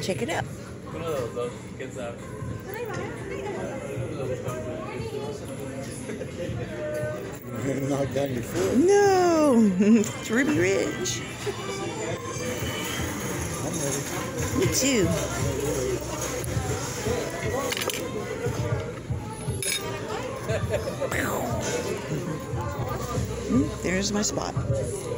check it out. Uno de los dos, quién sabe. Knock down your foot. No, it's Ruby Ridge. I'm ready. Me too. There's my spot.